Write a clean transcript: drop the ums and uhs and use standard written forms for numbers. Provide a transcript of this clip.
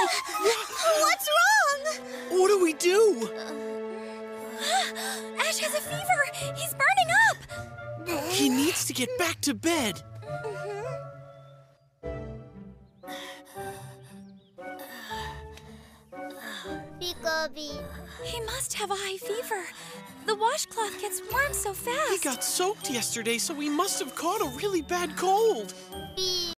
What's wrong? What do we do? Ash has a fever. He's burning up. He needs to get back to bed. He must have a high fever. The washcloth gets warm so fast. He got soaked yesterday, so he must have caught a really bad cold.